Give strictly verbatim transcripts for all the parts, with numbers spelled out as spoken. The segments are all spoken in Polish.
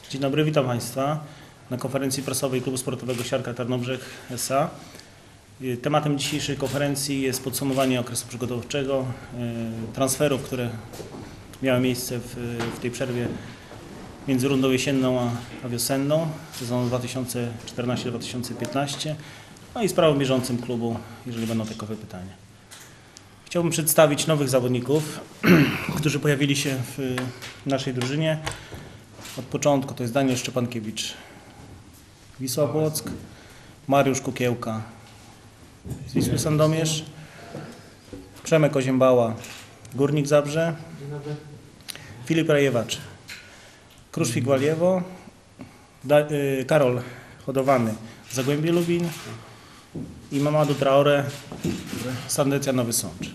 Dzień dobry, witam Państwa na konferencji prasowej Klubu Sportowego Siarka Tarnobrzeg S A. Tematem dzisiejszej konferencji jest podsumowanie okresu przygotowawczego, transferów, które miały miejsce w, w tej przerwie między rundą jesienną a, a wiosenną, sezonu dwa tysiące czternasty dwa tysiące piętnasty, no i sprawą bieżącym klubu, jeżeli będą takowe pytania. Chciałbym przedstawić nowych zawodników, którzy pojawili się w naszej drużynie. Od początku to jest Daniel Szczepankiewicz, Wisła Płock, Mariusz Kukiełka z Wisły Sandomierz, Przemek Oziębała, Górnik Zabrze, Filip Rajewacz, Kruszwik Waliewo, da, y, Karol Hodowany, Zagłębie Lubin i Mamadou Traore, Sandecja Nowy Sącz.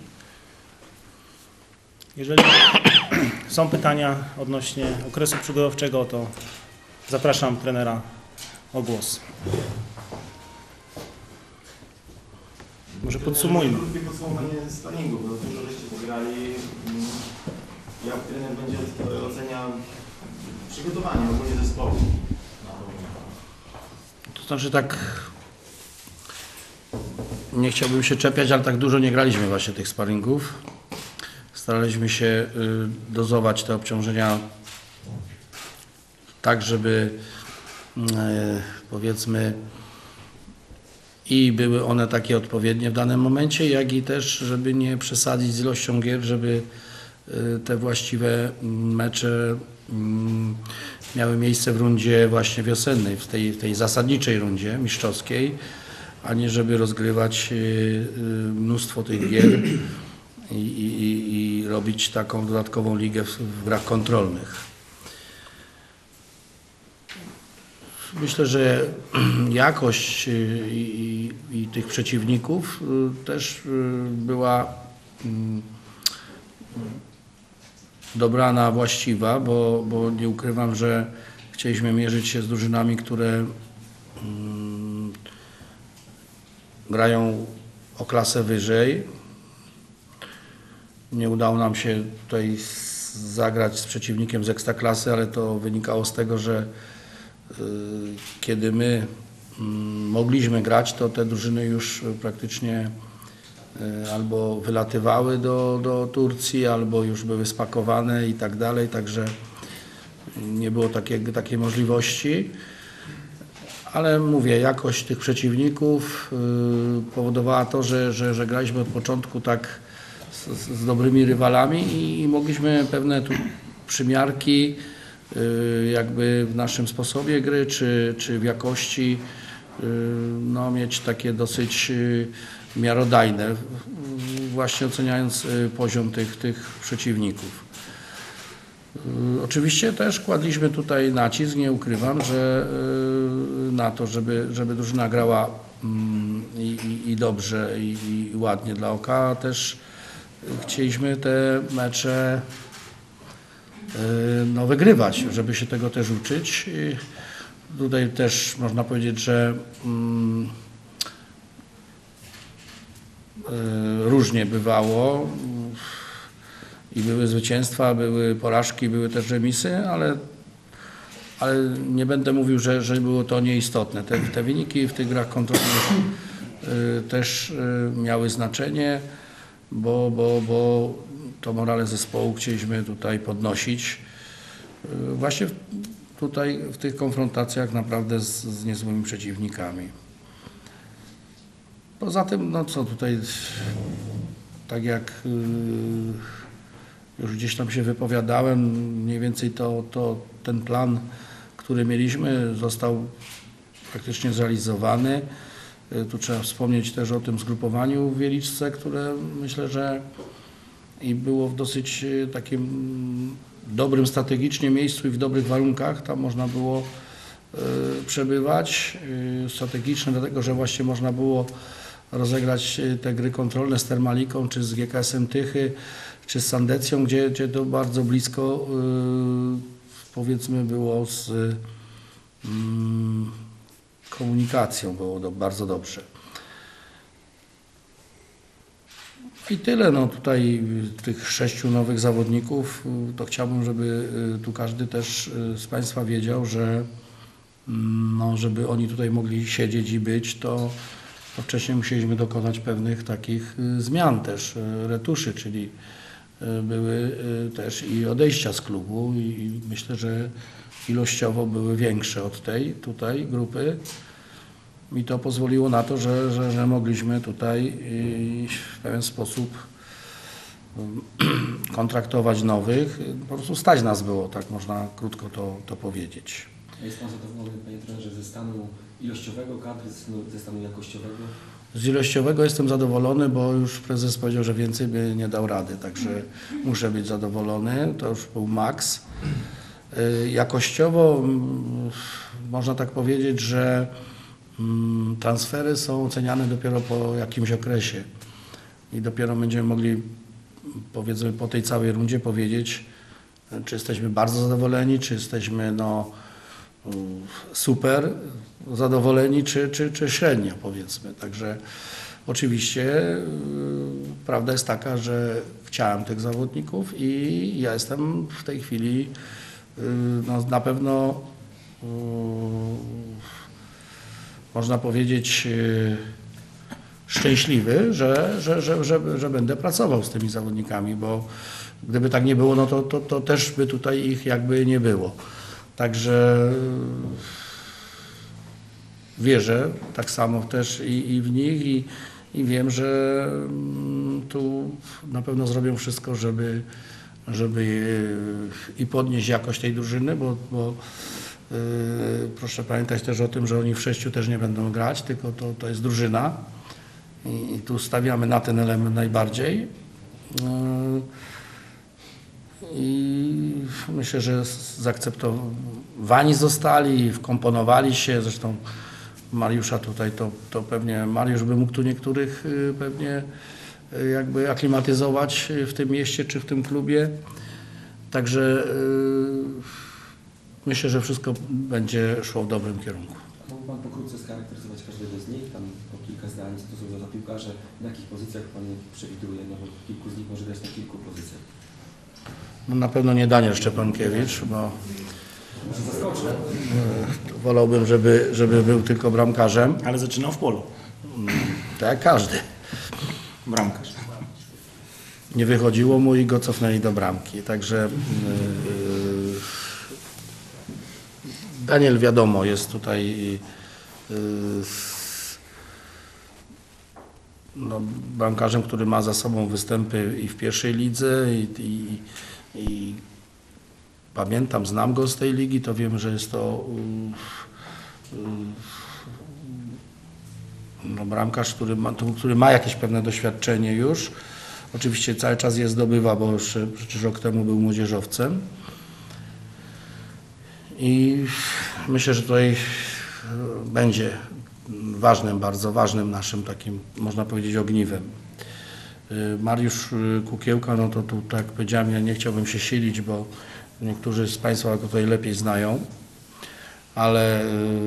Jeżeli są pytania odnośnie okresu przygotowawczego, to zapraszam trenera o głos. Może podsumujmy. Krótkie podsumowanie sparingu, bo dużo żeście pograli. Jak trener będzie oceniał przygotowanie ogólnie zespołu? To znaczy tak, nie chciałbym się czepiać, ale tak dużo nie graliśmy właśnie tych sparingów. Staraliśmy się dozować te obciążenia tak, żeby powiedzmy i były one takie odpowiednie w danym momencie, jak i też, żeby nie przesadzić z ilością gier, żeby te właściwe mecze miały miejsce w rundzie właśnie wiosennej, w tej, w tej zasadniczej rundzie mistrzowskiej, a nie żeby rozgrywać mnóstwo tych gier i, i, i robić taką dodatkową ligę w, w grach kontrolnych. Myślę, że jakość i, i, i tych przeciwników też była dobrana, właściwa, bo, bo nie ukrywam, że chcieliśmy mierzyć się z drużynami, które um, grają o klasę wyżej. Nie udało nam się tutaj zagrać z przeciwnikiem z ekstraklasy, ale to wynikało z tego, że y, kiedy my y, mogliśmy grać, to te drużyny już praktycznie y, albo wylatywały do, do Turcji, albo już były spakowane i tak dalej, także nie było takiej, takiej możliwości. Ale mówię, jakość tych przeciwników y, powodowała to, że, że, że graliśmy od początku tak z, z dobrymi rywalami i, i mogliśmy pewne tu przymiarki y, jakby w naszym sposobie gry czy, czy w jakości y, no, mieć takie dosyć y, miarodajne, y, właśnie oceniając y, poziom tych, tych przeciwników. Oczywiście też kładliśmy tutaj nacisk, nie ukrywam, że na to, żeby, żeby drużyna grała i, i, i dobrze i, i ładnie dla oka. Też chcieliśmy te mecze no, wygrywać, żeby się tego też uczyć. I tutaj też można powiedzieć, że mm, różnie bywało. I były zwycięstwa, były porażki, były też remisy, ale, ale nie będę mówił, że, że było to nieistotne. Te, te wyniki w tych grach kontrolnych y, też y, miały znaczenie, bo, bo, bo to morale zespołu chcieliśmy tutaj podnosić. Y, właśnie w, tutaj w tych konfrontacjach naprawdę z, z niezłymi przeciwnikami. Poza tym, no co tutaj, tak jak y, już gdzieś tam się wypowiadałem, mniej więcej to, to ten plan, który mieliśmy, został praktycznie zrealizowany. Tu trzeba wspomnieć też o tym zgrupowaniu w Wieliczce, które myślę, że i było w dosyć takim dobrym strategicznie miejscu i w dobrych warunkach. Tam można było y, przebywać. Y, strategiczne dlatego, że właśnie można było rozegrać te gry kontrolne z Termaliką, czy z G K S-em Tychy, czy z Sandecją, gdzie, gdzie to bardzo blisko yy, powiedzmy było z yy, komunikacją, było do, bardzo dobrze. I tyle. No tutaj tych sześciu nowych zawodników, to chciałbym, żeby tu każdy też z Państwa wiedział, że no, żeby oni tutaj mogli siedzieć i być, to, to wcześniej musieliśmy dokonać pewnych takich zmian też, retuszy, czyli były też i odejścia z klubu i myślę, że ilościowo były większe od tej tutaj grupy. I to pozwoliło na to, że, że, że mogliśmy tutaj w pewien sposób kontraktować nowych. Po prostu stać nas było, tak można krótko to, to powiedzieć. Jest Pan zadowolony, Panie Trenerze, ze stanu ilościowego kadry, ze stanu jakościowego? Z ilościowego jestem zadowolony, bo już prezes powiedział, że więcej by nie dał rady, także muszę być zadowolony. To już był maks. Jakościowo można tak powiedzieć, że transfery są oceniane dopiero po jakimś okresie i dopiero będziemy mogli, powiedzmy, po tej całej rundzie powiedzieć, czy jesteśmy bardzo zadowoleni, czy jesteśmy no, super zadowoleni, czy, czy, czy średnio, powiedzmy. Także oczywiście yy, prawda jest taka, że chciałem tych zawodników i ja jestem w tej chwili yy, no, na pewno yy, można powiedzieć yy, szczęśliwy, że, że, że, że, że będę pracował z tymi zawodnikami, bo gdyby tak nie było, no to, to, to też by tutaj ich jakby nie było. Także wierzę tak samo też i, i w nich i, i wiem, że tu na pewno zrobią wszystko, żeby, żeby i podnieść jakość tej drużyny, bo, bo yy, proszę pamiętać też o tym, że oni w sześciu też nie będą grać, tylko to, to jest drużyna i, i tu stawiamy na ten element najbardziej. Yy, I myślę, że zaakceptowani zostali, wkomponowali się, zresztą Mariusza tutaj to, to pewnie, Mariusz by mógł tu niektórych pewnie jakby aklimatyzować w tym mieście czy w tym klubie. Także yy, myślę, że wszystko będzie szło w dobrym kierunku. Mógł Pan pokrótce scharakteryzować każdego z nich, tam po kilka zdań, co to są za piłkarze, na jakich pozycjach Pan przewiduje, no bo kilku z nich może grać na kilku pozycjach. No na pewno nie Daniel Szczepankiewicz, bo Może zaskoczę. wolałbym, żeby, żeby był tylko bramkarzem, Ale zaczynał w polu. tak jak każdy. Bramkarz. Nie wychodziło mu i go cofnęli do bramki. Także yy, Daniel wiadomo jest tutaj yy, no, bramkarzem, który ma za sobą występy i w pierwszej lidze i, i, i pamiętam, znam go z tej ligi, to wiem, że jest to yy, yy, no, bramkarz, który ma, który ma jakieś pewne doświadczenie już. Oczywiście cały czas je zdobywa, bo już przecież rok temu był młodzieżowcem. I myślę, że tutaj będzie ważnym, bardzo ważnym naszym takim, można powiedzieć, ogniwem. Mariusz Kukiełka, no to tu, tak jak powiedziałem, ja nie chciałbym się silić, bo niektórzy z Państwa go tutaj lepiej znają, ale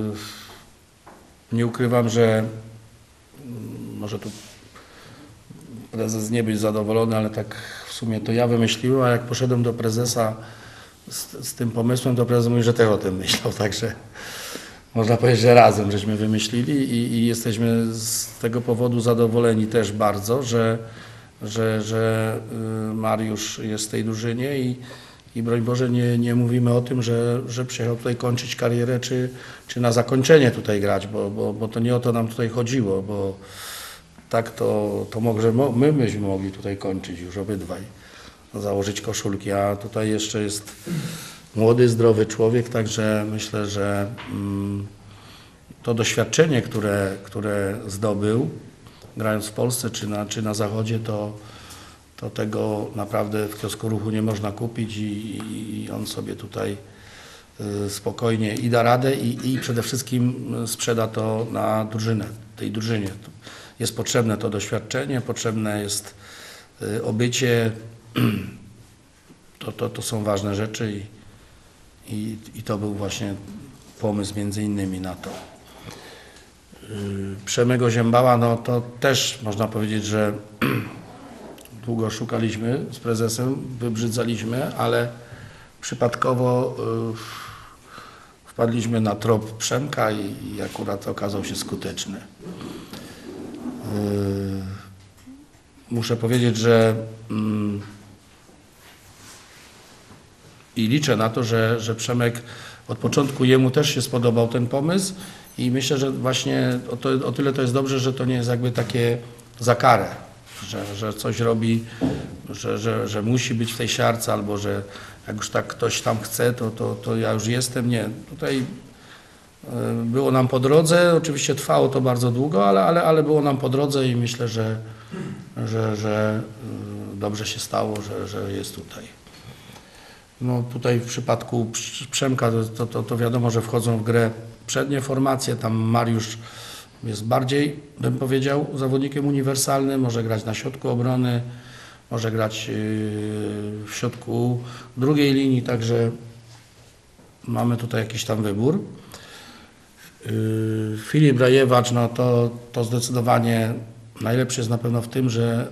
nie ukrywam, że może tu prezes nie być zadowolony, ale tak w sumie to ja wymyśliłem, a jak poszedłem do prezesa z, z tym pomysłem, to prezes mówi, że też o tym myślał, także można powiedzieć, że razem żeśmy wymyślili i, i jesteśmy z tego powodu zadowoleni też bardzo, że, że, że Mariusz jest w tej drużynie i, i broń Boże nie, nie mówimy o tym, że, że przyjechał tutaj kończyć karierę, czy, czy na zakończenie tutaj grać, bo, bo, bo to nie o to nam tutaj chodziło, bo tak to, to może my byśmy mogli tutaj kończyć już obydwaj, założyć koszulki, a tutaj jeszcze jest młody, zdrowy człowiek, także myślę, że mm, to doświadczenie, które, które zdobył, grając w Polsce czy na, czy na Zachodzie, to, to tego naprawdę w kiosku Ruchu nie można kupić i, i on sobie tutaj y, spokojnie i da radę i, i przede wszystkim sprzeda to na drużynę, tej drużynie. Jest potrzebne to doświadczenie, potrzebne jest y, obycie, to, to, to są ważne rzeczy i, i, i to był właśnie pomysł między innymi na to. Yy, Przemego Ziębała, no to też można powiedzieć, że długo szukaliśmy z prezesem, wybrzydzaliśmy, ale przypadkowo y, wpadliśmy na trop Przemka i, i akurat okazał się skuteczny. Y, muszę powiedzieć, że mm, i liczę na to, że, że Przemek od początku jemu też się spodobał ten pomysł i myślę, że właśnie o, to, o tyle to jest dobrze, że to nie jest jakby takie za karę, że, że coś robi, że, że, że musi być w tej siarce albo że jak już tak ktoś tam chce, to, to, to ja już jestem. Nie, tutaj było nam po drodze, oczywiście trwało to bardzo długo, ale, ale, ale było nam po drodze i myślę, że, że, że dobrze się stało, że, że jest tutaj. No tutaj w przypadku Przemka to, to, to wiadomo, że wchodzą w grę przednie formacje, tam Mariusz jest bardziej, bym powiedział, zawodnikiem uniwersalnym, może grać na środku obrony, może grać w środku drugiej linii, także mamy tutaj jakiś tam wybór. Filip Rajewacz, no to, to zdecydowanie najlepszy jest na pewno w tym, że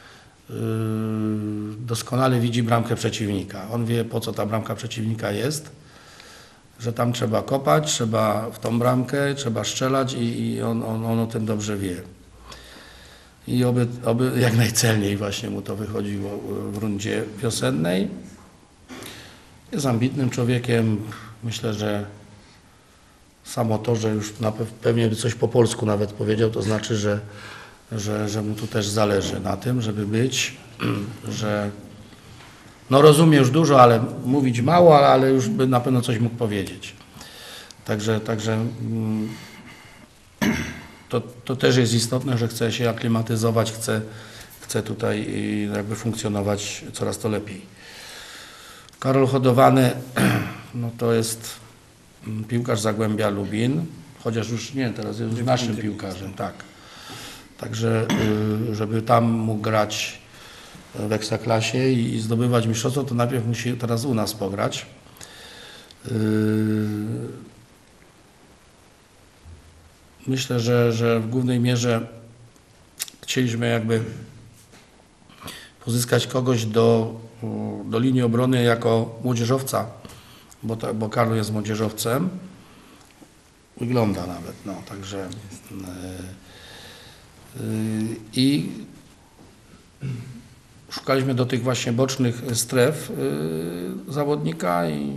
doskonale widzi bramkę przeciwnika. On wie, po co ta bramka przeciwnika jest, że tam trzeba kopać, trzeba w tą bramkę, trzeba strzelać i, i on, on, on o tym dobrze wie. I oby, oby jak najcelniej właśnie mu to wychodziło w rundzie wiosennej. Jest ambitnym człowiekiem. Myślę, że samo to, że już na pew pewnie by coś po polsku nawet powiedział, to znaczy, że, że, że mu tu też zależy na tym, żeby być, że no rozumie już dużo, ale mówić mało, ale, ale już by na pewno coś mógł powiedzieć. Także, także mm, To, to też jest istotne, że chce się aklimatyzować, chce, chce tutaj jakby funkcjonować coraz to lepiej. Karol Hodowany, no to jest piłkarz Zagłębia Lubin, chociaż już nie, teraz jest już naszym piłkarzem, tak. Także żeby tam mógł grać w Ekstraklasie i zdobywać mistrzostwo, to najpierw musi teraz u nas pograć. Myślę, że, że w głównej mierze chcieliśmy jakby pozyskać kogoś do, do linii obrony jako młodzieżowca, bo, ta, bo Karol jest młodzieżowcem. Wygląda nawet, no, także yy, yy, i szukaliśmy do tych właśnie bocznych stref yy, zawodnika i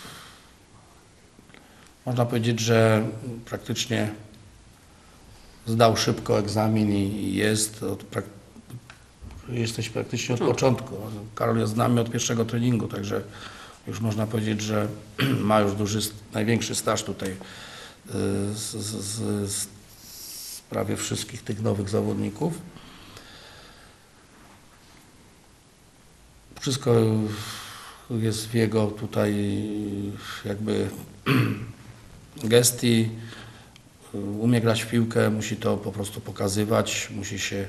można powiedzieć, że praktycznie zdał szybko egzamin i jest, od, prak, jesteś praktycznie od początku. Karol jest z nami od pierwszego treningu, także już można powiedzieć, że ma już duży, największy staż tutaj z, z, z, z prawie wszystkich tych nowych zawodników. Wszystko jest w jego tutaj jakby gestii. Umie grać w piłkę, musi to po prostu pokazywać, musi się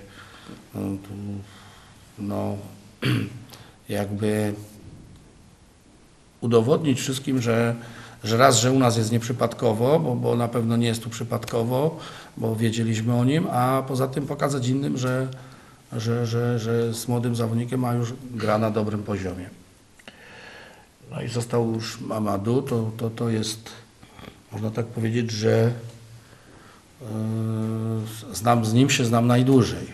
no, jakby udowodnić wszystkim, że, że raz, że u nas jest nieprzypadkowo, bo, bo na pewno nie jest tu przypadkowo, bo wiedzieliśmy o nim, a poza tym pokazać innym, że, że, że, że z młodym zawodnikiem a już gra na dobrym poziomie. No i został już Mamadou, to, to, to jest, można tak powiedzieć, że znam, z nim się znam najdłużej.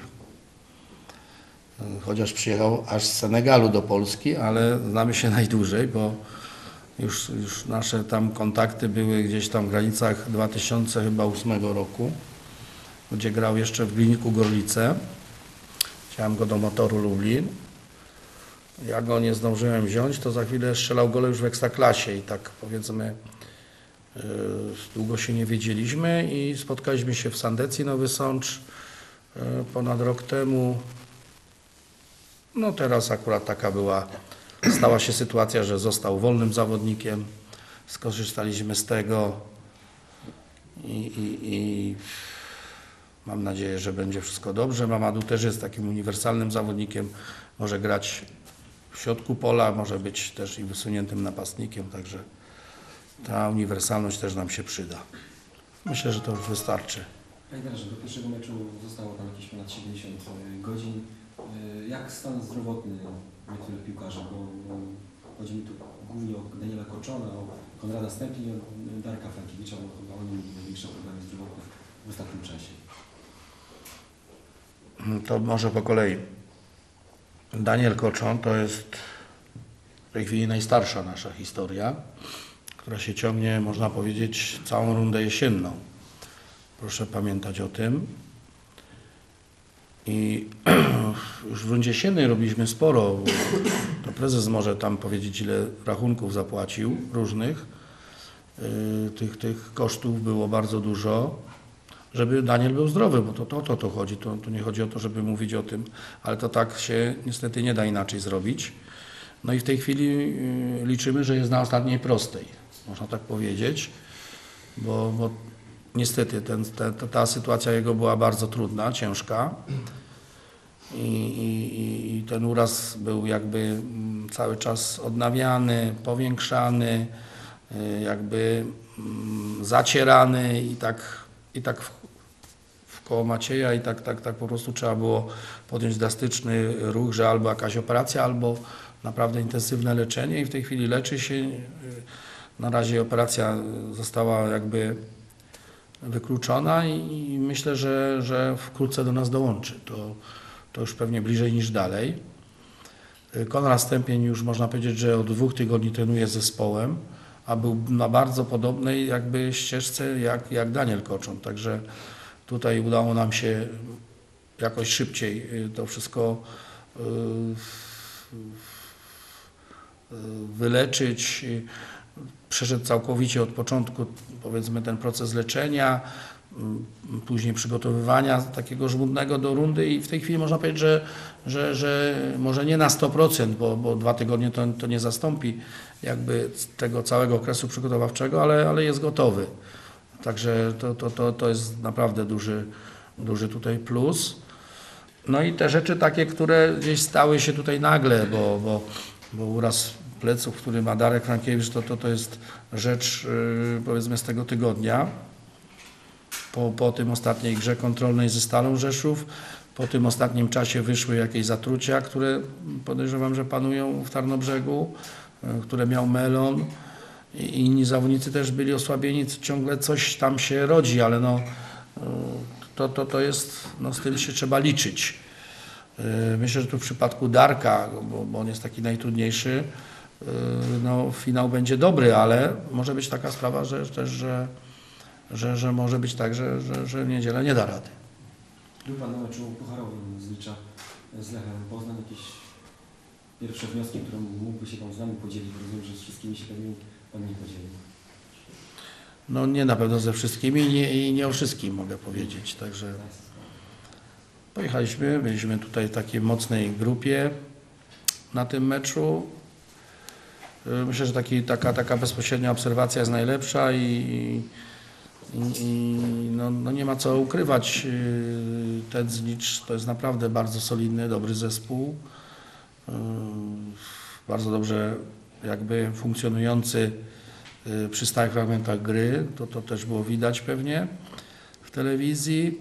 Chociaż przyjechał aż z Senegalu do Polski, ale znamy się najdłużej, bo już, już nasze tam kontakty były gdzieś tam w granicach dwa tysiące ósmego roku, gdzie grał jeszcze w Gliniku Gorlice. Chciałem go do Motoru Lublin. Ja go nie zdążyłem wziąć, to za chwilę strzelał gole już w Ekstraklasie i tak powiedzmy długo się nie wiedzieliśmy i spotkaliśmy się w Sandecji Nowy Sącz ponad rok temu. No teraz akurat taka była, stała się sytuacja, że został wolnym zawodnikiem, skorzystaliśmy z tego i, i, i mam nadzieję, że będzie wszystko dobrze. Mamadou też jest takim uniwersalnym zawodnikiem, może grać w środku pola, może być też i wysuniętym napastnikiem, także ta uniwersalność też nam się przyda. Myślę, że to już wystarczy. Panie trenerze, do pierwszego meczu zostało tam jakieś ponad siedemdziesiąt godzin. Y, Jak stan zdrowotny niektórych piłkarzy? Bo no, chodzi mi tu głównie o Daniela Korczona, o Konrada Stępień i o Darka Frankiewicza, bo chyba oni mieli największe problemy zdrowotne w ostatnim czasie. To może po kolei. Daniel Korczon to jest w tej chwili najstarsza nasza historia, która się ciągnie, można powiedzieć, całą rundę jesienną. Proszę pamiętać o tym. I już w rundzie jesiennej robiliśmy sporo. To prezes może tam powiedzieć, ile rachunków zapłacił różnych. Yy, tych, tych kosztów było bardzo dużo, żeby Daniel był zdrowy, bo to, to, to, to chodzi. To, to nie chodzi o to, żeby mówić o tym, ale to tak się niestety nie da inaczej zrobić. No i w tej chwili yy, liczymy, że jest na ostatniej prostej, można tak powiedzieć, bo, bo niestety ten, ta, ta sytuacja jego była bardzo trudna, ciężka i, i, i ten uraz był jakby cały czas odnawiany, powiększany, jakby zacierany i tak, i tak w, w koło Macieja i tak, tak, tak po prostu trzeba było podjąć drastyczny ruch, że albo jakaś operacja, albo naprawdę intensywne leczenie i w tej chwili leczy się. Na razie operacja została jakby wykluczona i myślę, że, że wkrótce do nas dołączy. To, to już pewnie bliżej niż dalej. Konrad Stępień już można powiedzieć, że od dwóch tygodni trenuje z zespołem, a był na bardzo podobnej jakby ścieżce jak, jak Daniel Korczon. Także tutaj udało nam się jakoś szybciej to wszystko wyleczyć. Przeszedł całkowicie od początku, powiedzmy, ten proces leczenia, później przygotowywania takiego żmudnego do rundy i w tej chwili można powiedzieć, że, że, że może nie na sto procent, bo, bo dwa tygodnie to, to nie zastąpi jakby tego całego okresu przygotowawczego, ale, ale jest gotowy. Także to, to, to, to jest naprawdę duży, duży tutaj plus. No i te rzeczy takie, które gdzieś stały się tutaj nagle, bo, bo, bo uraz pleców, który ma Darek Frankiewicz, to, to, to jest rzecz yy, powiedzmy z tego tygodnia. Po, po tym ostatniej grze kontrolnej ze Stalą Rzeszów, po tym ostatnim czasie wyszły jakieś zatrucia, które podejrzewam, że panują w Tarnobrzegu, yy, które miał Melon i inni zawodnicy też byli osłabieni, ciągle coś tam się rodzi, ale no, yy, to, to, to jest, no z tym się trzeba liczyć. Yy, myślę, że tu w przypadku Darka, bo, bo on jest taki najtrudniejszy, no, finał będzie dobry, ale może być taka sprawa, że też, że, że, że może być tak, że, że, że w niedzielę nie da rady. Był Pan na meczu pucharowym z Licza z Lechem Poznań. Jakieś pierwsze wnioski, które mógłby się Pan z nami podzielić? Rozumiem, że z wszystkimi się pewnie Pan nie podzielił. No nie na pewno ze wszystkimi i nie, i nie o wszystkim mogę powiedzieć. Także pojechaliśmy, byliśmy tutaj w takiej mocnej grupie na tym meczu. Myślę, że taki, taka, taka bezpośrednia obserwacja jest najlepsza i, i, i no, no nie ma co ukrywać. Ten Znicz to jest naprawdę bardzo solidny, dobry zespół. Bardzo dobrze jakby funkcjonujący przy stałych fragmentach gry. To, to też było widać pewnie w telewizji.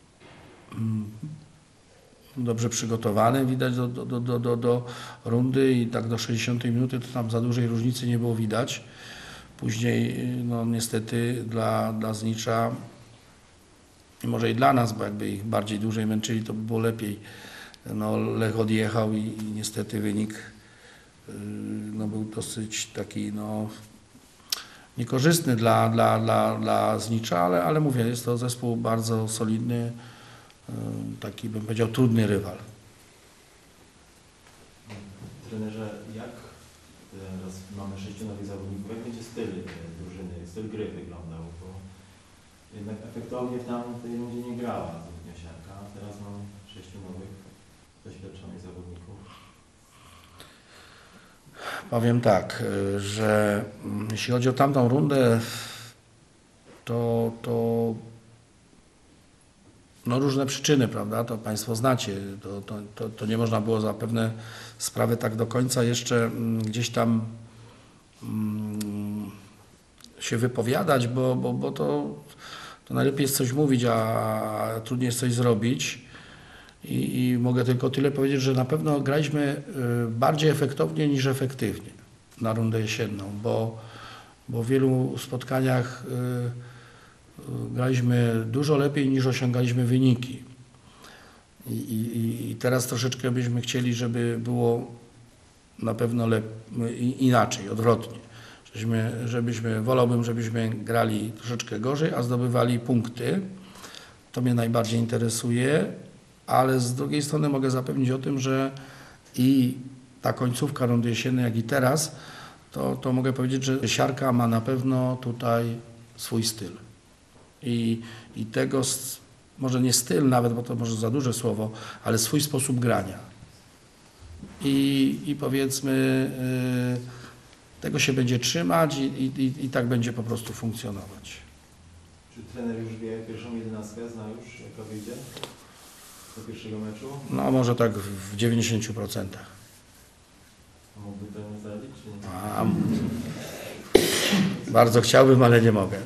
Dobrze przygotowany, widać do, do, do, do, do rundy i tak do sześćdziesiątej minuty to tam za dużej różnicy nie było widać. Później no niestety dla, dla Znicza i może i dla nas, bo jakby ich bardziej dłużej męczyli, to by było lepiej. No Lech odjechał i, i niestety wynik no, był dosyć taki no, niekorzystny dla, dla, dla, dla Znicza, ale, ale mówię, jest to zespół bardzo solidny. Taki, bym powiedział, trudny rywal. Trenerze, jak teraz mamy sześciu nowych zawodników, jak będzie styl drużyny, styl gry wyglądał? Bo jednak efektownie tam w tej rundzie nie grała zbytnio siarka, a teraz mam sześciu nowych, doświadczonych zawodników. Powiem tak, że jeśli chodzi o tamtą rundę, to, to no różne przyczyny, prawda, to Państwo znacie, to, to, to, to nie można było za pewne sprawy tak do końca jeszcze gdzieś tam mm, się wypowiadać, bo, bo, bo to, to najlepiej jest coś mówić, a, a trudniej jest coś zrobić. I, I mogę tylko tyle powiedzieć, że na pewno graliśmy y, bardziej efektownie niż efektywnie na rundę jesienną, bo, bo w wielu spotkaniach y, y, graliśmy dużo lepiej niż osiągaliśmy wyniki. I, i, i teraz troszeczkę byśmy chcieli, żeby było na pewno lep, inaczej, odwrotnie. Żebyśmy, żebyśmy, wolałbym, żebyśmy grali troszeczkę gorzej, a zdobywali punkty. To mnie najbardziej interesuje, ale z drugiej strony mogę zapewnić o tym, że i ta końcówka rundy jesiennej, jak i teraz, to, to mogę powiedzieć, że siarka ma na pewno tutaj swój styl. I, i tego, może nie styl nawet, bo to może za duże słowo, ale swój sposób grania. I, i powiedzmy, yy, tego się będzie trzymać i, i, i tak będzie po prostu funkcjonować. Czy trener już wie pierwszą jedenastkę, zna już jaka wyjdzie do pierwszego meczu? No może tak w dziewięćdziesięciu procentach. A mógłby to nie zdradzić, czy nie? A, bardzo chciałbym, ale nie mogę.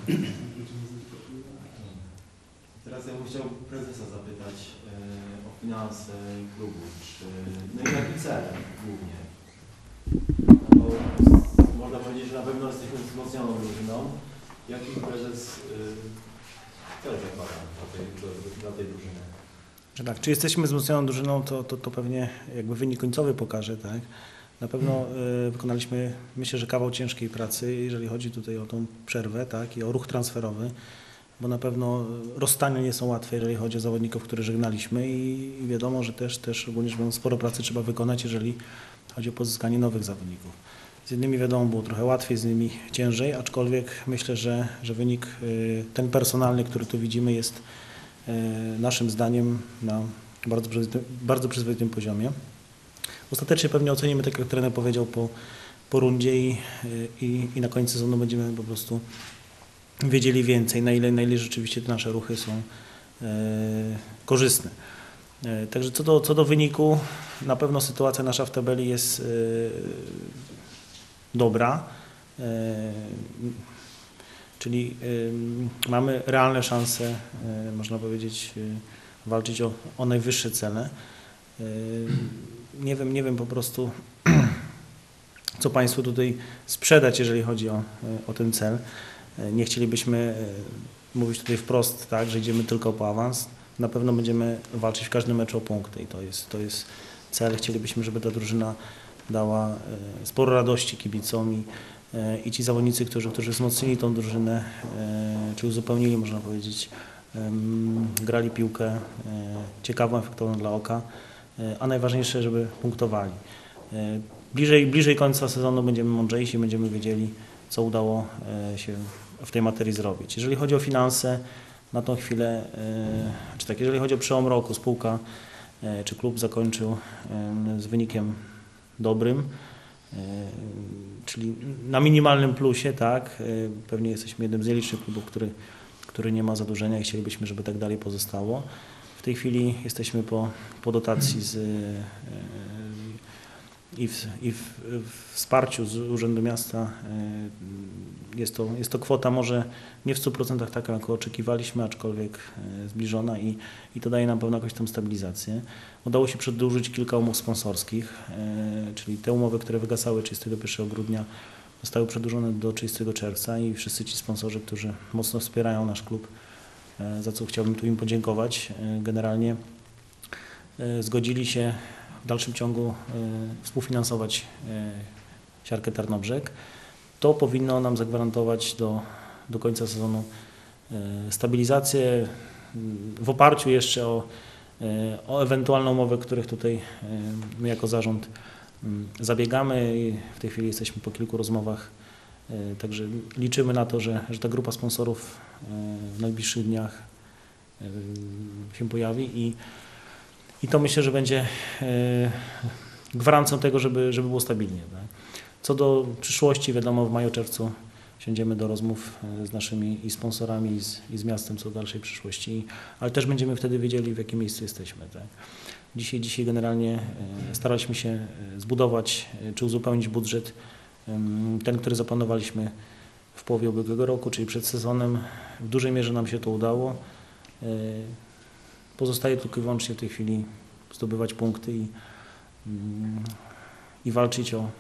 Teraz ja bym chciał prezesa zapytać e, o finanse klubu, czy, no i jaki cel głównie? No bo można powiedzieć, że na pewno jesteśmy wzmocnioną drużyną. Jaki prezes e, cel zakłada dla tej, dla tej drużyny? Że tak, czy jesteśmy wzmocnioną drużyną, to, to, to pewnie jakby wynik końcowy pokaże, tak? Na pewno y, wykonaliśmy, myślę, że kawał ciężkiej pracy, jeżeli chodzi tutaj o tą przerwę, tak? I o ruch transferowy, bo na pewno rozstania nie są łatwe, jeżeli chodzi o zawodników, których żegnaliśmy i, i wiadomo, że też, też ogólnie rzecz biorąc sporo pracy trzeba wykonać, jeżeli chodzi o pozyskanie nowych zawodników. Z jednymi wiadomo było trochę łatwiej, z innymi ciężej, aczkolwiek myślę, że, że wynik y, ten personalny, który tu widzimy, jest naszym zdaniem na bardzo przyzwoitym, bardzo przyzwoitym poziomie. Ostatecznie pewnie ocenimy, tak jak trener powiedział, po, po rundzie i, i, i na końcu sezonu będziemy po prostu wiedzieli więcej, na ile, na ile rzeczywiście te nasze ruchy są e, korzystne. E, także co do, co do wyniku, na pewno sytuacja nasza w tabeli jest e, dobra. E, Czyli y, mamy realne szanse, y, można powiedzieć, y, walczyć o, o najwyższe cele. Y, nie wiem, nie wiem po prostu, co Państwu tutaj sprzedać, jeżeli chodzi o, o ten cel. Y, nie chcielibyśmy y, mówić tutaj wprost, tak, że idziemy tylko po awans. Na pewno będziemy walczyć w każdym meczu o punkty i to jest, to jest cel. Chcielibyśmy, żeby ta drużyna dała y, sporo radości kibicom i I ci zawodnicy, którzy, którzy wzmocnili tą drużynę, czy uzupełnili, można powiedzieć, grali piłkę ciekawą, efektowną dla oka, a najważniejsze, żeby punktowali. Bliżej, bliżej końca sezonu będziemy mądrzejsi, będziemy wiedzieli, co udało się w tej materii zrobić. Jeżeli chodzi o finanse, na tą chwilę, czy tak, jeżeli chodzi o przełom roku, spółka czy klub zakończył z wynikiem dobrym, czyli na minimalnym plusie, tak, pewnie jesteśmy jednym z nielicznych klubów, który, który nie ma zadłużenia i chcielibyśmy, żeby tak dalej pozostało. W tej chwili jesteśmy po, po dotacji z, i, w, i w, w wsparciu z Urzędu Miasta. Jest to, jest to kwota może nie w stu procentach taka, jaką oczekiwaliśmy, aczkolwiek zbliżona i, i to daje nam pewną jakąś tam stabilizację. Udało się przedłużyć kilka umów sponsorskich, czyli te umowy, które wygasały trzydziestego pierwszego grudnia, zostały przedłużone do trzydziestego czerwca i wszyscy ci sponsorzy, którzy mocno wspierają nasz klub, za co chciałbym tu im podziękować, generalnie zgodzili się w dalszym ciągu współfinansować siarkę Tarnobrzeg. To powinno nam zagwarantować do, do końca sezonu stabilizację w oparciu jeszcze o, o ewentualną umowę, których tutaj my jako zarząd zabiegamy i w tej chwili jesteśmy po kilku rozmowach, także liczymy na to, że, że ta grupa sponsorów w najbliższych dniach się pojawi i, i to myślę, że będzie gwarancją tego, żeby, żeby było stabilnie. Tak? Co do przyszłości, wiadomo, w maju, czerwcu siądziemy do rozmów z naszymi i sponsorami, i z, i z miastem co do dalszej przyszłości, ale też będziemy wtedy wiedzieli, w jakim miejscu jesteśmy. Tak? Dzisiaj, dzisiaj generalnie staraliśmy się zbudować czy uzupełnić budżet, ten, który zaplanowaliśmy w połowie ubiegłego roku, czyli przed sezonem. W dużej mierze nam się to udało. Pozostaje tylko i wyłącznie w tej chwili zdobywać punkty i, i walczyć o,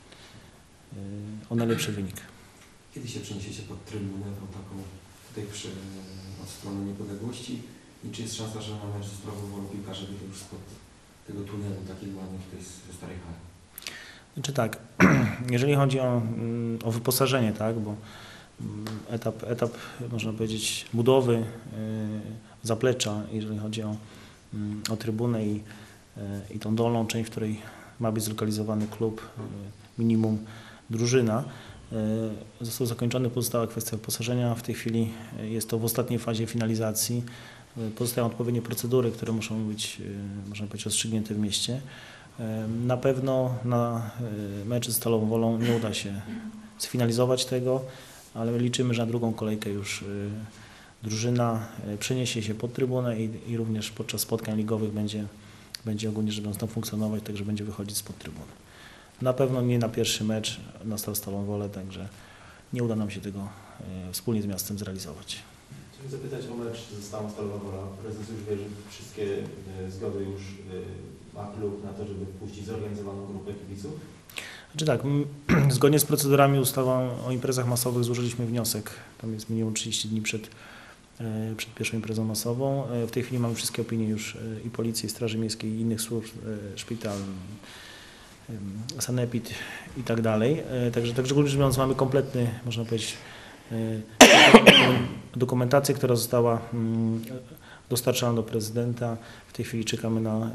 o najlepszy wynik. Kiedy się przeniesiecie pod trybunę, tą taką tutaj przy, od strony niepodległości i czy jest szansa, że na mecz z Zdrową Wolą piłkarze wyjdą już spod tego tunelu takiego ładnie tutaj ze starej hali? Znaczy tak, jeżeli chodzi o, o wyposażenie, tak, bo etap, etap, można powiedzieć, budowy yy, zaplecza, jeżeli chodzi o, yy, o trybunę i, yy, i tą dolną część, w której ma być zlokalizowany klub, yy, minimum drużyna, yy, został zakończony, pozostała kwestia wyposażenia. W tej chwili jest to w ostatniej fazie finalizacji. Yy, pozostają odpowiednie procedury, które muszą być, yy, można powiedzieć, rozstrzygnięte w mieście. Na pewno na mecz z Stalową Wolą nie uda się sfinalizować tego, ale liczymy, że na drugą kolejkę już drużyna przeniesie się pod trybunę i, i również podczas spotkań ligowych będzie, będzie ogólnie rzecz biorąc tam funkcjonować, także będzie wychodzić spod trybuny. Na pewno nie na pierwszy mecz na Stalową Wolę, także nie uda nam się tego wspólnie z miastem zrealizować. Chciałem zapytać o mecz ze Stałą Stalową Wola. Prezes już wie, że wszystkie zgody już ma klub na to, żeby wpuścić zorganizowaną grupę kibiców? Znaczy tak, zgodnie z procedurami ustawą o imprezach masowych złożyliśmy wniosek, tam jest minimum trzydzieści dni przed, przed pierwszą imprezą masową. W tej chwili mamy wszystkie opinie już i Policji, i Straży Miejskiej, i innych służb, szpital, sanepid i tak dalej. Także, także rzecz biorąc mamy kompletny, można powiedzieć, dokumentację, która została dostarczona do prezydenta. W tej chwili czekamy na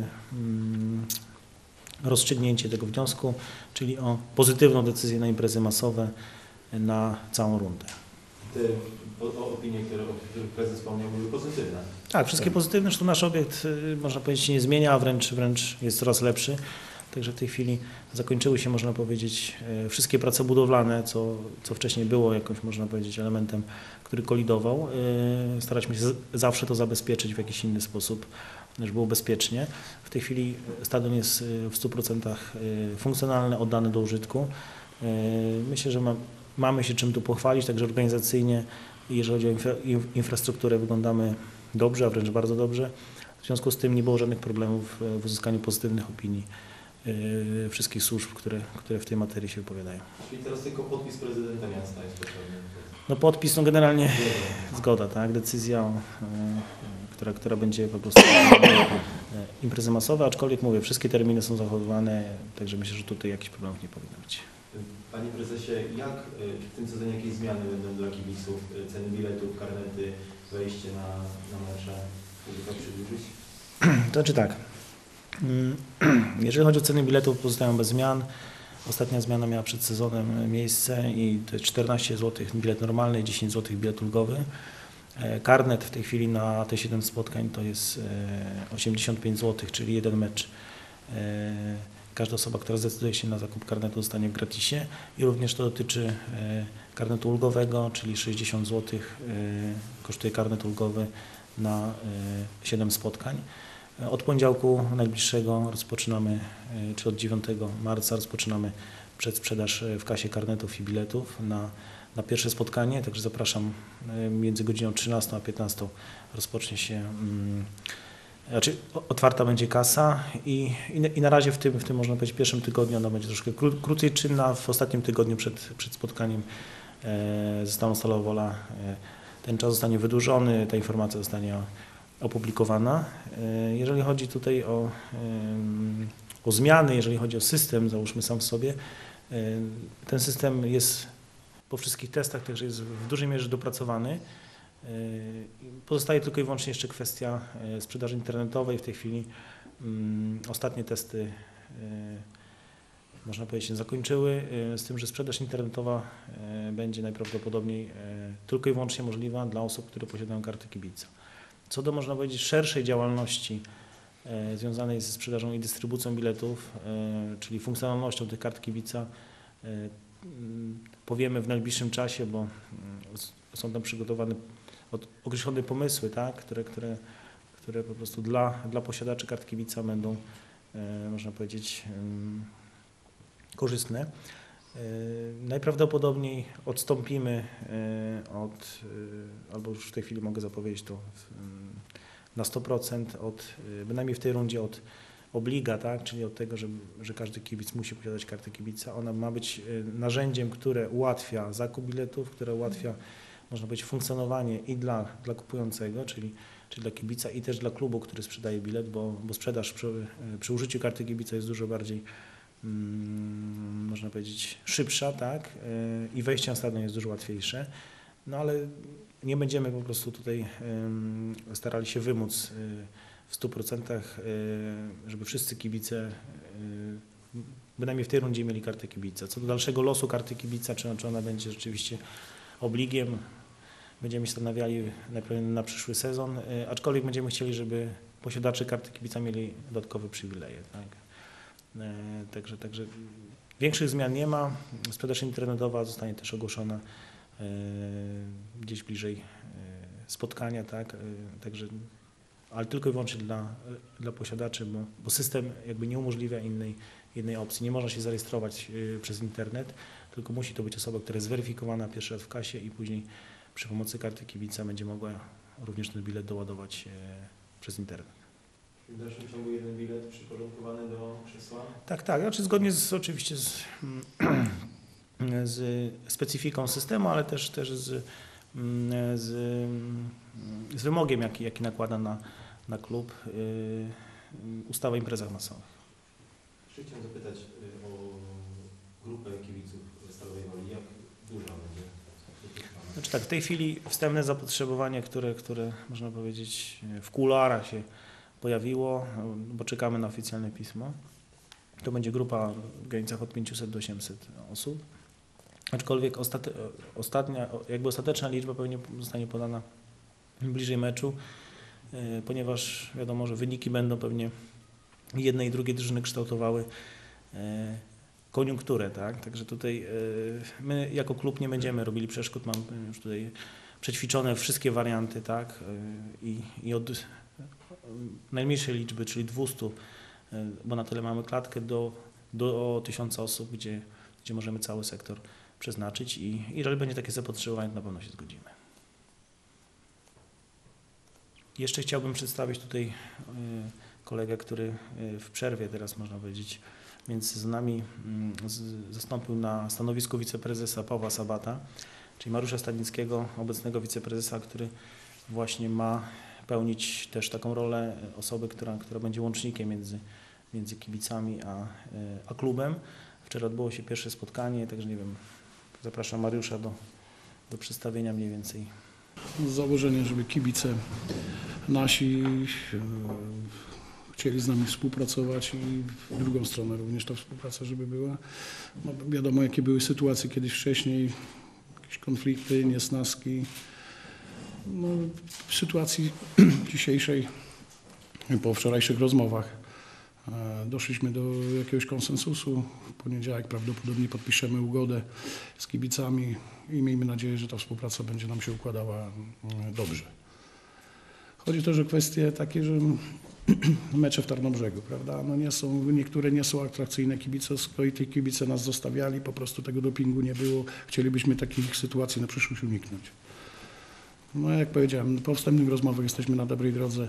rozstrzygnięcie tego wniosku, czyli o pozytywną decyzję na imprezy masowe na całą rundę. Te opinie, które, o których prezes wspomniał, były pozytywne. Tak, wszystkie tak. Pozytywne, zresztą nasz obiekt, można powiedzieć, się nie zmienia, a wręcz, wręcz jest coraz lepszy. Także w tej chwili zakończyły się, można powiedzieć, wszystkie prace budowlane, co, co wcześniej było jakimś, można powiedzieć, elementem, który kolidował. Staraliśmy się zawsze to zabezpieczyć w jakiś inny sposób, żeby było bezpiecznie. W tej chwili stadion jest w stu procentach funkcjonalny, oddany do użytku. Myślę, że ma, mamy się czym tu pochwalić, także organizacyjnie, jeżeli chodzi o infra, infrastrukturę, wyglądamy dobrze, a wręcz bardzo dobrze. W związku z tym nie było żadnych problemów w uzyskaniu pozytywnych opinii wszystkich służb, które, które w tej materii się wypowiadają. Czyli teraz tylko podpis prezydenta miasta jest potrzebny? No podpis, no generalnie zgoda, tak, decyzja, y, która, która będzie po prostu y, imprezy masowe, aczkolwiek mówię, wszystkie terminy są zachowywane, także myślę, że tutaj jakichś problemów nie powinno być. Panie prezesie, jak w tym sezonie jakieś zmiany będą dla kibiców, ceny biletów, karnety, wejście na, na mecze, żeby to przybliżyć? To znaczy tak, jeżeli chodzi o ceny biletów, pozostają bez zmian. Ostatnia zmiana miała przed sezonem miejsce i to jest czternaście złotych bilet normalny i dziesięć złotych bilet ulgowy. Karnet w tej chwili na te siedem spotkań to jest osiemdziesiąt pięć złotych, czyli jeden mecz. Każda osoba, która zdecyduje się na zakup karnetu, zostanie w gratisie i również to dotyczy karnetu ulgowego, czyli sześćdziesiąt złotych kosztuje karnet ulgowy na siedem spotkań. Od poniedziałku najbliższego rozpoczynamy, czy od dziewiątego marca rozpoczynamy przedsprzedaż w kasie karnetów i biletów na, na pierwsze spotkanie, także zapraszam między godziną trzynastą a piętnastą rozpocznie się, znaczy otwarta będzie kasa i, i, i na razie w tym, w tym można powiedzieć pierwszym tygodniu ona będzie troszkę kró, krócej czynna, w ostatnim tygodniu przed, przed spotkaniem e, ze Stalą Stalowa Wola e, ten czas zostanie wydłużony, ta informacja zostanie opublikowana. Jeżeli chodzi tutaj o, o zmiany, jeżeli chodzi o system, załóżmy sam w sobie, ten system jest po wszystkich testach, także jest w dużej mierze dopracowany. Pozostaje tylko i wyłącznie jeszcze kwestia sprzedaży internetowej. W tej chwili ostatnie testy, można powiedzieć, się zakończyły, z tym, że sprzedaż internetowa będzie najprawdopodobniej tylko i wyłącznie możliwa dla osób, które posiadają kartę kibica. Co do, można powiedzieć, szerszej działalności e, związanej ze sprzedażą i dystrybucją biletów, e, czyli funkcjonalnością tych kart kibica, e, m, powiemy w najbliższym czasie, bo m, są tam przygotowane od, określone pomysły, tak, które, które, które po prostu dla, dla posiadaczy kart kibica będą, e, można powiedzieć, m, korzystne. Najprawdopodobniej odstąpimy od, albo już w tej chwili mogę zapowiedzieć to na sto procent od, y, bynajmniej w tej rundzie od obliga, tak, czyli od tego, że, że każdy kibic musi posiadać kartę kibica. Ona ma być y, narzędziem, które ułatwia zakup biletów, które ułatwia, można powiedzieć, funkcjonowanie i dla, dla kupującego, czyli, czyli dla kibica, i też dla klubu, który sprzedaje bilet, bo, bo sprzedaż przy, y, przy użyciu karty kibica jest dużo bardziej, mm, można powiedzieć, szybsza, tak, y, i wejście na stadion jest dużo łatwiejsze. No ale nie będziemy po prostu tutaj y, starali się wymóc y, w stu procentach, żeby wszyscy kibice bynajmniej w tej rundzie mieli kartę kibica. Co do dalszego losu karty kibica, czy, czy ona będzie rzeczywiście obligiem, będziemy się zastanawiali najpierw na przyszły sezon, aczkolwiek będziemy chcieli, żeby posiadacze karty kibica mieli dodatkowe przywileje. Tak? Także, także większych zmian nie ma. Sprzedaż internetowa zostanie też ogłoszona gdzieś bliżej spotkania, tak? Także ale tylko i wyłącznie dla, dla posiadaczy, bo, bo system jakby nie umożliwia innej, innej opcji. Nie można się zarejestrować y, przez internet, tylko musi to być osoba, która jest zweryfikowana pierwszy raz w kasie i później przy pomocy karty kibica będzie mogła również ten bilet doładować y, przez internet. W dalszym ciągu jeden bilet przyporządkowany do krzesła? Tak, tak, znaczy zgodnie z, oczywiście z, z specyfiką systemu, ale też, też z, z, z wymogiem, jaki, jaki nakłada na, na klub yy, ustawa o imprezach masowych. Jeszcze chciałem zapytać y, o grupę kibiców Stalowej Woli. Jak duża będzie? Znaczy tak, w tej chwili wstępne zapotrzebowanie, które, które można powiedzieć w kuluarach się pojawiło, bo czekamy na oficjalne pismo, to będzie grupa w granicach od pięciuset do osiemset osób. Aczkolwiek ostate, ostatnia, jakby ostateczna liczba pewnie zostanie podana bliżej meczu, yy, ponieważ wiadomo, że wyniki będą pewnie jednej i drugiej drużyny kształtowały yy, koniunkturę, tak? Także tutaj yy, my jako klub nie będziemy robili przeszkód, mam już tutaj przećwiczone wszystkie warianty, tak? Yy, i, i od yy, najmniejszej liczby, czyli dwustu, yy, bo na tyle mamy klatkę, do, do tysiąca osób, gdzie, gdzie możemy cały sektor przeznaczyć i jeżeli będzie takie zapotrzebowanie, to na pewno się zgodzimy. Jeszcze chciałbym przedstawić tutaj kolegę, który w przerwie teraz, można powiedzieć, między sezonami zastąpił na stanowisku wiceprezesa Pawła Sabata, czyli Mariusza Stadnickiego, obecnego wiceprezesa, który właśnie ma pełnić też taką rolę osoby, która, która będzie łącznikiem między, między kibicami a, a klubem. Wczoraj odbyło się pierwsze spotkanie, także nie wiem, zapraszam Mariusza do, do przedstawienia mniej więcej. Założenie, żeby kibice nasi e, chcieli z nami współpracować i w drugą stronę również ta współpraca, żeby była. No, wiadomo, jakie były sytuacje kiedyś wcześniej, jakieś konflikty, niesnaski. No, w sytuacji dzisiejszej, po wczorajszych rozmowach, doszliśmy do jakiegoś konsensusu. W poniedziałek prawdopodobnie podpiszemy ugodę z kibicami i miejmy nadzieję, że ta współpraca będzie nam się układała dobrze. Chodzi też o kwestie takie, że mecze w Tarnobrzegu, prawda? No nie są, niektóre nie są atrakcyjne, kibice, z kolei tych kibice nas zostawiali, po prostu tego dopingu nie było. Chcielibyśmy takich sytuacji na przyszłość uniknąć. No jak powiedziałem, po wstępnych rozmowach jesteśmy na dobrej drodze.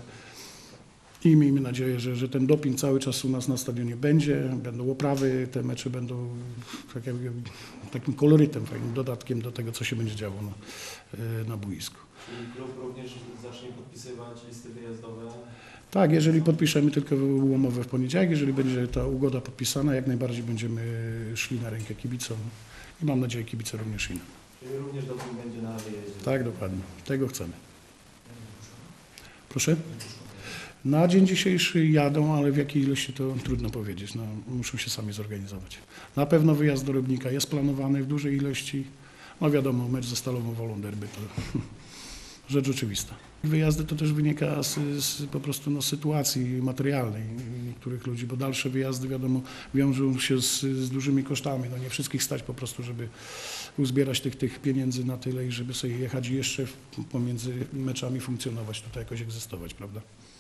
I miejmy nadzieję, że, że ten doping cały czas u nas na stadionie będzie, będą oprawy, te mecze będą tak jak, takim kolorytem, fajnym dodatkiem do tego, co się będzie działo na, na boisku. Czyli klub również zacznie podpisywać listy wyjazdowe? Tak, jeżeli podpiszemy tylko umowę w poniedziałek, jeżeli będzie ta ugoda podpisana, jak najbardziej będziemy szli na rękę kibicom i mam nadzieję, kibice również innym. Czyli również doping będzie na wyjeździe? Tak, dokładnie. Tego chcemy. Proszę? Na dzień dzisiejszy jadą, ale w jakiej ilości to trudno powiedzieć. No, muszą się sami zorganizować. Na pewno wyjazd do Rybnika jest planowany w dużej ilości. No wiadomo, mecz ze Stalową Wolą derby to rzecz oczywista. Wyjazdy to też wynika z, z po prostu no, sytuacji materialnej niektórych ludzi, bo dalsze wyjazdy wiadomo wiążą się z, z dużymi kosztami. No, nie wszystkich stać po prostu, żeby uzbierać tych, tych pieniędzy na tyle i żeby sobie jechać i jeszcze pomiędzy meczami funkcjonować, tutaj jakoś egzystować, prawda?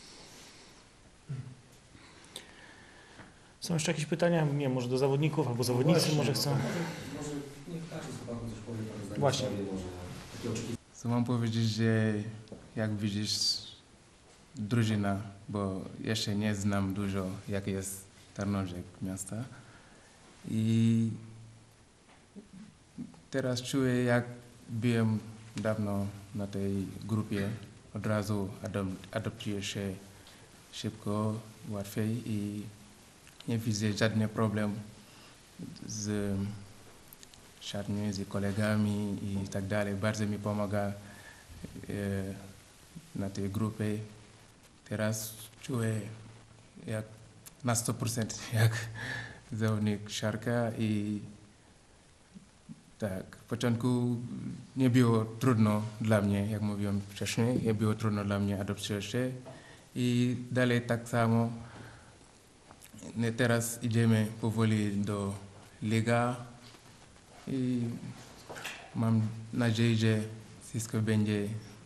Są jeszcze jakieś pytania? Nie, może do zawodników albo zawodnicy Właśnie, może chcą? Może niech każdy z chłopaków coś powie, parę zdań Właśnie. sobie, może takie oczekiwania. Co mam powiedzieć, że jak widzisz, drużyna, bo jeszcze nie znam dużo, jak jest Tarnobrzeg miasta. I teraz czuję, jak byłem dawno na tej grupie, od razu adaptuję się szybko, łatwiej i nie widzę żadnych problem z szatnią, z kolegami i tak dalej. Bardzo mi pomaga e, na tej grupie. Teraz czuję jak na sto procent jak zawodnik Siarka i tak, w początku nie było trudno dla mnie, jak mówiłem wcześniej, nie było trudno dla mnie adaptować się i dalej tak samo. Teraz idziemy powoli do liga i mam nadzieję, że wszystko będzie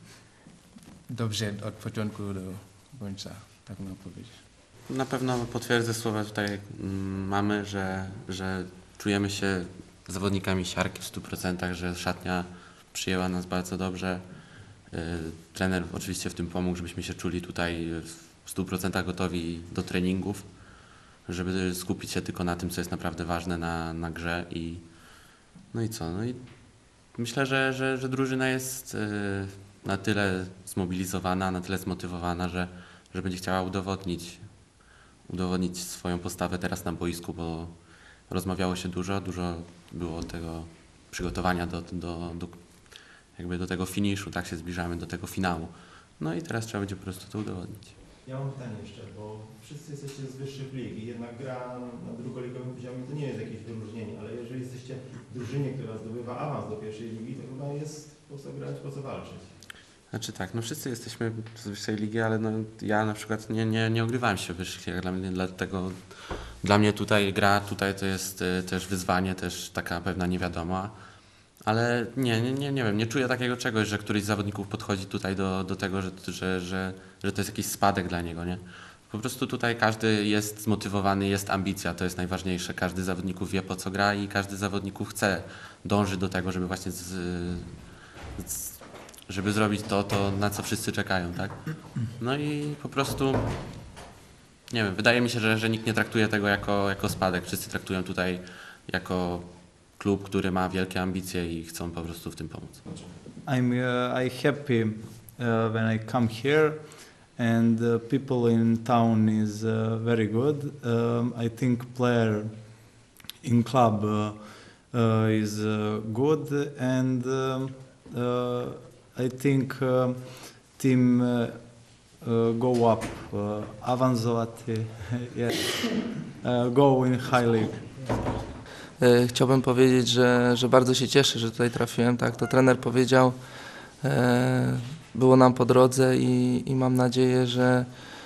dobrze od początku do końca, tak mam powiedzieć. Na pewno potwierdzę słowa tutaj mm, mamy, że, że czujemy się zawodnikami Siarki w stu procentach, że szatnia przyjęła nas bardzo dobrze. Yy, trener oczywiście w tym pomógł, żebyśmy się czuli tutaj w stu procentach gotowi do treningów, żeby skupić się tylko na tym, co jest naprawdę ważne na, na grze i no i co? No i myślę, że, że, że drużyna jest yy, na tyle zmobilizowana, na tyle zmotywowana, że, że będzie chciała udowodnić, udowodnić swoją postawę teraz na boisku, bo rozmawiało się dużo, dużo było tego przygotowania do, do, do, jakby do tego finiszu, tak się zbliżamy do tego finału. No i teraz trzeba będzie po prostu to udowodnić. Ja mam pytanie jeszcze, bo wszyscy jesteście z wyższych lig i jednak gra na drugoligowym poziomie to nie jest jakieś wyróżnienie, ale jeżeli jesteście w drużynie, która zdobywa awans do pierwszej ligi, to chyba jest po co grać, po co walczyć. Znaczy tak, no wszyscy jesteśmy z wyższej ligi, ale no ja na przykład nie, nie, nie ogrywałem się w wyższych ligach, dla mnie, dlatego dla mnie tutaj gra, tutaj to jest y, też wyzwanie, też taka pewna niewiadoma, ale nie, nie, nie, nie wiem, nie czuję takiego czegoś, że któryś z zawodników podchodzi tutaj do, do tego, że, że, że, że to jest jakiś spadek dla niego, nie? Po prostu tutaj każdy jest zmotywowany, jest ambicja, to jest najważniejsze, każdy z zawodników wie, po co gra i każdy z zawodników chce, dąży do tego, żeby właśnie z, z żeby zrobić to, to, na co wszyscy czekają, tak? No i po prostu, nie wiem, wydaje mi się, że, że nikt nie traktuje tego jako, jako spadek. Wszyscy traktują tutaj jako klub, który ma wielkie ambicje i chcą po prostu w tym pomóc. I'm uh, I happy uh, when I come here, and uh, people in town is uh, very good. Um, I think player in club uh, uh, is uh, good, and um, uh, I think uh, team uh, uh, go up, uh, avanzovati, yes, uh, go in high league. E, Chciałbym powiedzieć, że, że bardzo się cieszę, że tutaj trafiłem. Tak, to trener powiedział, e, było nam po drodze i, i mam nadzieję, że,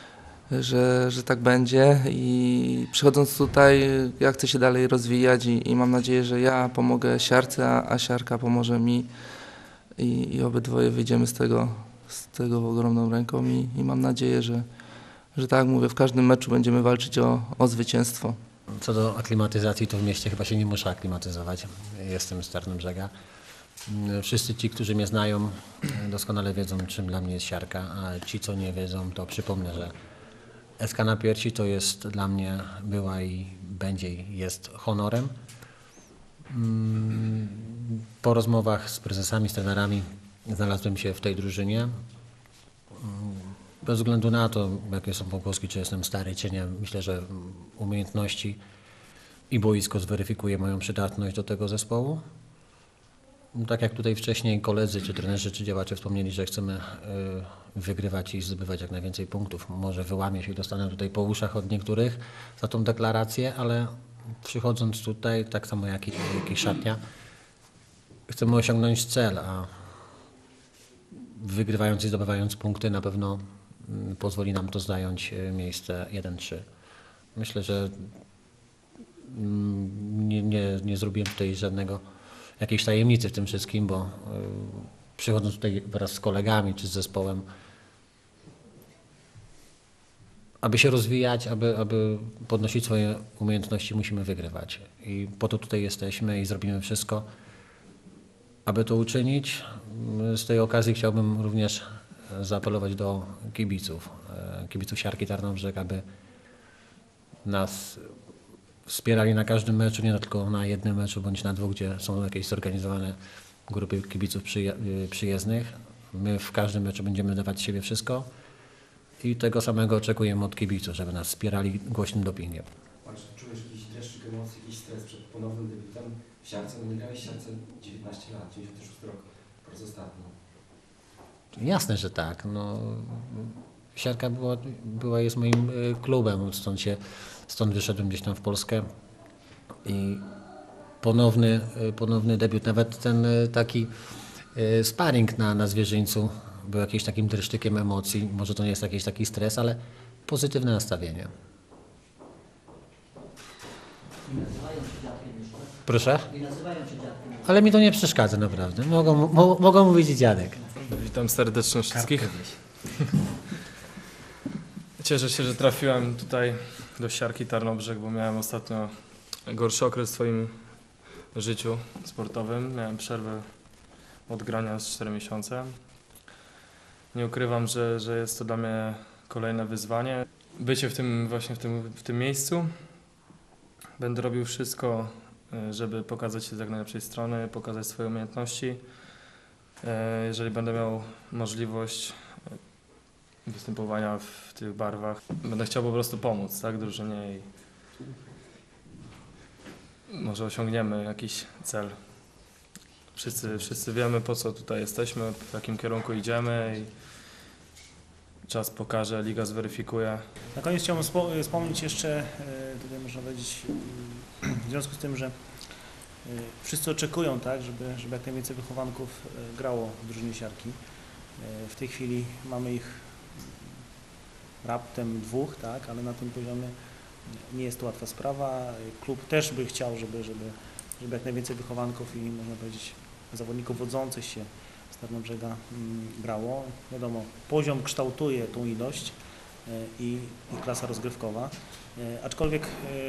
że, że tak będzie. I przychodząc tutaj, ja chcę się dalej rozwijać i, i mam nadzieję, że ja pomogę Siarce, a, a Siarka pomoże mi i, i obydwoje wyjdziemy z tego, z tego ogromną ręką i, i mam nadzieję, że, że tak jak mówię, w każdym meczu będziemy walczyć o, o zwycięstwo. Co do aklimatyzacji, to w mieście chyba się nie muszę aklimatyzować. Jestem z Tarnobrzega. Wszyscy ci, którzy mnie znają, doskonale wiedzą, czym dla mnie jest Siarka, a ci, co nie wiedzą, to przypomnę, że S K na piersi to jest dla mnie, była i będzie i jest honorem. Po rozmowach z prezesami, z trenerami znalazłem się w tej drużynie. Bez względu na to, jakie są pogłoski, czy jestem stary, czy nie, myślę, że umiejętności i boisko zweryfikuje moją przydatność do tego zespołu. Tak jak tutaj wcześniej koledzy, czy trenerzy, czy działacze wspomnieli, że chcemy wygrywać i zdobywać jak najwięcej punktów. Może wyłamię się i dostanę tutaj po uszach od niektórych za tą deklarację, ale przychodząc tutaj, tak samo jak i, jak i szatnia, chcemy osiągnąć cel, a wygrywając i zdobywając punkty na pewno pozwoli nam to zająć miejsce jeden trzy. Myślę, że nie, nie, nie zrobiłem tutaj żadnego jakiejś tajemnicy w tym wszystkim, bo przychodząc tutaj wraz z kolegami czy z zespołem, aby się rozwijać, aby, aby podnosić swoje umiejętności, musimy wygrywać. I po to tutaj jesteśmy i zrobimy wszystko, aby to uczynić. Z tej okazji chciałbym również zaapelować do kibiców, kibiców Siarki Tarnobrzeg, aby nas wspierali na każdym meczu, nie tylko na jednym meczu bądź na dwóch, gdzie są jakieś zorganizowane grupy kibiców przyja przyjezdnych. My w każdym meczu będziemy dawać z siebie wszystko i tego samego oczekujemy od kibiców, żeby nas wspierali głośnym dopingiem. Patrz, czujesz jakiś dreszczyk emocji, jakiś stres przed ponownym debiutem w siarce? No nie grałeś w siarce dziewiętnaście lat, dziewięćdziesiąty szósty rok, po raz ostatni. Jasne, że tak. No, Siarka była, była jest moim klubem, stąd, się, stąd wyszedłem gdzieś tam w Polskę i ponowny, ponowny debiut, nawet ten taki sparring na, na Zwierzyńcu był jakimś takim dreszczykiem emocji. Może to nie jest jakiś taki stres, ale pozytywne nastawienie. Nie nazywają się dziadkiem już, tak? Proszę? Nie nazywają się dziadkiem. Ale mi to nie przeszkadza naprawdę. Mogą, mo, mogą mówić dziadek. Witam serdecznie wszystkich. Cieszę się, że trafiłem tutaj do Siarki Tarnobrzeg, bo miałem ostatnio gorszy okres w swoim życiu sportowym. Miałem przerwę od grania z cztery miesiące. Nie ukrywam, że, że jest to dla mnie kolejne wyzwanie. Bycie w tym właśnie w tym, w tym miejscu. Będę robił wszystko, żeby pokazać się z jak najlepszej strony, pokazać swoje umiejętności. Jeżeli będę miał możliwość występowania w tych barwach, będę chciał po prostu pomóc, tak, drużynie i może osiągniemy jakiś cel. Wszyscy, wszyscy wiemy, po co tutaj jesteśmy, w jakim kierunku idziemy i czas pokaże, liga zweryfikuje. Na koniec chciałbym wspomnieć jeszcze, tutaj można powiedzieć, w związku z tym, że wszyscy oczekują, tak, żeby, żeby jak najwięcej wychowanków grało w drużynie Siarki. W tej chwili mamy ich raptem dwóch, tak, ale na tym poziomie nie jest to łatwa sprawa. Klub też by chciał, żeby, żeby, żeby jak najwięcej wychowanków i można powiedzieć zawodników wodzących się z Tarnobrzega brało. Wiadomo, poziom kształtuje tą ilość i, i klasa rozgrywkowa, aczkolwiek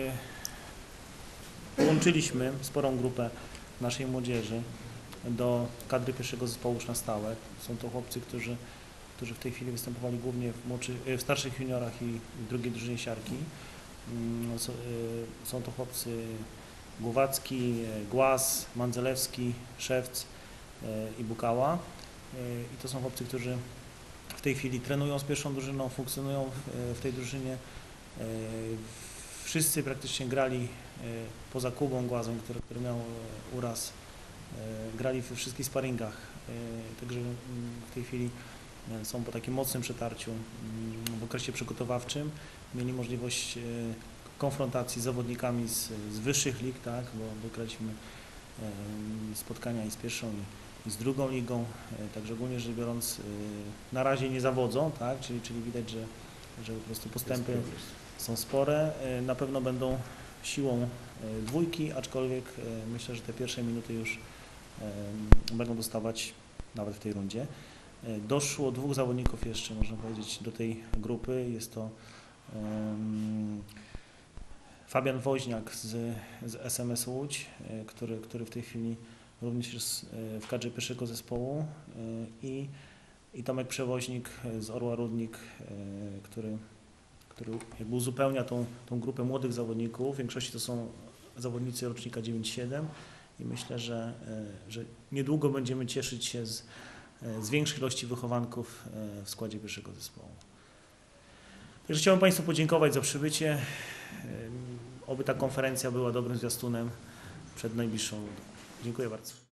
połączyliśmy sporą grupę naszej młodzieży do kadry pierwszego zespołu już na stałe. Są to chłopcy, którzy, którzy w tej chwili występowali głównie w, młodszy, w starszych juniorach i w drugiej drużynie Siarki. Są to chłopcy Głowacki, Głaz, Mandzelewski, Szewc i Bukała. I to są chłopcy, którzy w tej chwili trenują z pierwszą drużyną, funkcjonują w, w tej drużynie. Wszyscy praktycznie grali poza Kubą Głazem, który, który miał uraz, grali we wszystkich sparingach, także w tej chwili są po takim mocnym przetarciu w okresie przygotowawczym. Mieli możliwość konfrontacji z zawodnikami z, z wyższych lig, tak, bo, bo graliśmy spotkania i z pierwszą i, i z drugą ligą, także ogólnie rzecz biorąc na razie nie zawodzą, tak, czyli, czyli widać, że, że po prostu postępy są spore. Na pewno będą siłą dwójki, aczkolwiek myślę, że te pierwsze minuty już będą dostawać nawet w tej rundzie. Doszło dwóch zawodników jeszcze, można powiedzieć, do tej grupy. Jest to um, Fabian Woźniak z, z S M S Łódź, który, który w tej chwili również jest w kadrze pierwszego zespołu i, i Tomek Przewoźnik z Orła Rudnik, który, który jakby uzupełnia tą, tą grupę młodych zawodników. W większości to są zawodnicy rocznika dziewięćdziesiąt siedem i myślę, że, że niedługo będziemy cieszyć się z z większej ilości wychowanków w składzie pierwszego zespołu. Także chciałbym Państwu podziękować za przybycie. Oby ta konferencja była dobrym zwiastunem przed najbliższą rundą. Dziękuję bardzo.